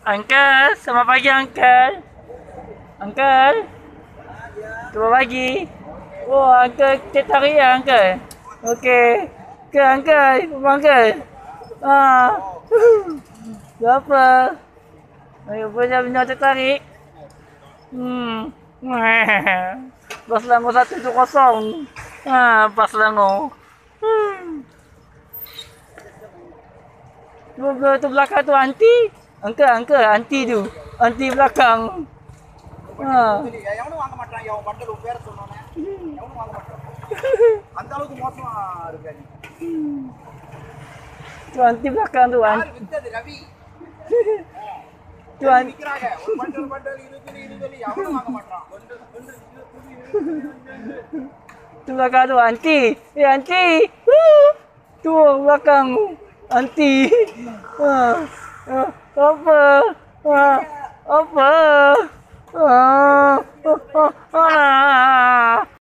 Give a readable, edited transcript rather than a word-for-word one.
Uncle, selamat pagi Uncle. Uncle, selamat pagi. Oh, Uncle, kita tarik ya Uncle. Okey. Ke Uncle, Uncle. Ah. Berapa? Ayo, boleh benda tertarik. Bas Selangor 120. Bas Selangor. Tu belakang tu anti. Uncle, anti tu. Anti belakang. எவனும் வாங்க மாட்டான். எவன் பண்டல் பேர சொன்னானே எவனும் வாங்க மாட்டான். அந்த அளவுக்கு மோசமா இருக்காது. Tu anti belakang tu யார் வித்தது ரவி? tu anti விக்கிறாங்க. ஒரு பண்டல் 20 எவனும் வாங்க மாட்டான். tu belakang tu anti. Anti. Tu belakang anti. Apa? Apa?